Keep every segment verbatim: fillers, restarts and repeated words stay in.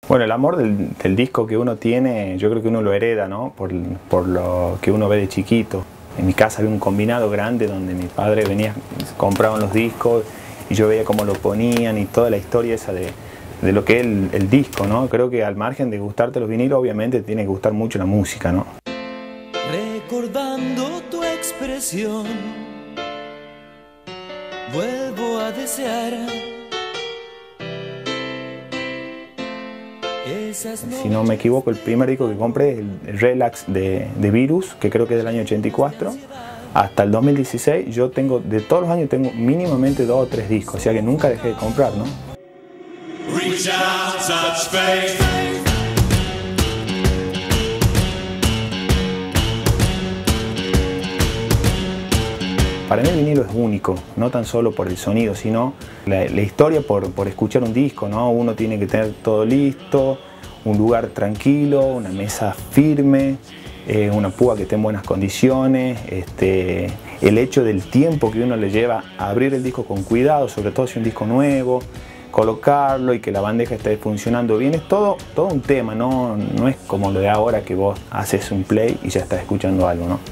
Bueno, el amor del, del disco que uno tiene, yo creo que uno lo hereda, ¿no? Por, por lo que uno ve de chiquito. En mi casa había un combinado grande donde mi padre venía, compraban los discos y yo veía cómo lo ponían y toda la historia esa de, de lo que es el, el disco, ¿no? Creo que al margen de gustarte los vinilos, obviamente te tiene que gustar mucho la música, ¿no? Recordando tu expresión, vuelvo a desear. Si no me equivoco, el primer disco que compré es el Relax de, de Virus, que creo que es del año ochenta y cuatro. Hasta el dos mil dieciséis, yo tengo, de todos los años, tengo mínimamente dos o tres discos, o sea que nunca dejé de comprar, ¿no? Reach out, touch faith. Para mí el vinilo es único, no tan solo por el sonido, sino la, la historia por, por escuchar un disco, ¿no? Uno tiene que tener todo listo, un lugar tranquilo, una mesa firme, eh, una púa que esté en buenas condiciones, este, el hecho del tiempo que uno le lleva a abrir el disco con cuidado, sobre todo si es un disco nuevo, colocarlo y que la bandeja esté funcionando bien, es todo, todo un tema, ¿no? No es como lo de ahora que vos haces un play y ya estás escuchando algo, ¿no?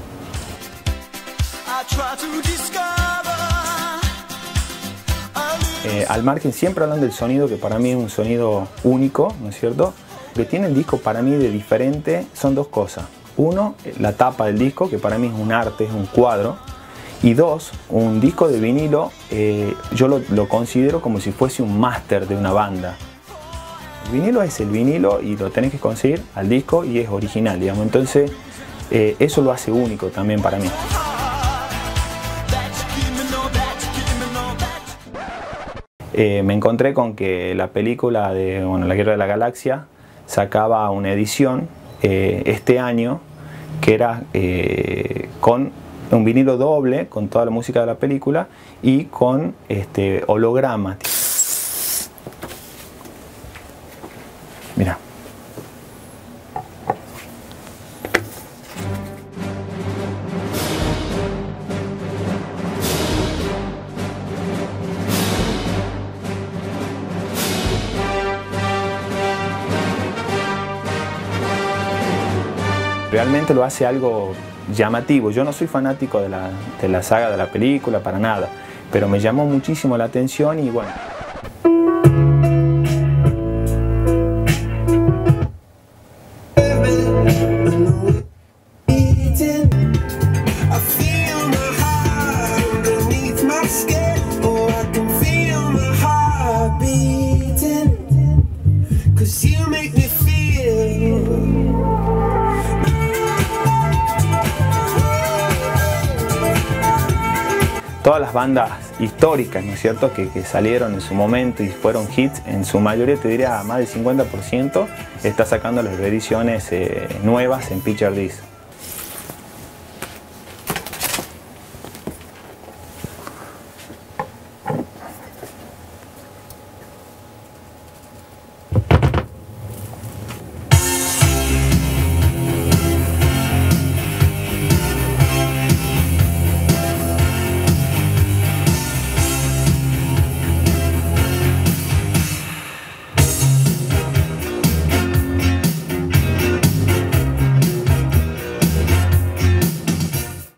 Eh, al margen, siempre hablan del sonido, que para mí es un sonido único, ¿no es cierto? Lo que tiene el disco para mí de diferente son dos cosas. Uno, la tapa del disco, que para mí es un arte, es un cuadro. Y dos, un disco de vinilo, eh, yo lo, lo considero como si fuese un máster de una banda. El vinilo es el vinilo y lo tenés que conseguir al disco y es original, digamos. Entonces, eh, eso lo hace único también para mí. Eh, me encontré con que la película de bueno, La Guerra de la Galaxia sacaba una edición eh, este año que era eh, con un vinilo doble con toda la música de la película y con este, hologramas. Mira. Realmente lo hace algo llamativo. Yo no soy fanático de la, de la saga de la película para nada, pero me llamó muchísimo la atención y bueno. Todas las bandas históricas, ¿no es cierto?, que, que salieron en su momento y fueron hits, en su mayoría, te diría más del cincuenta por ciento, está sacando las reediciones eh, nuevas en Picture Disc.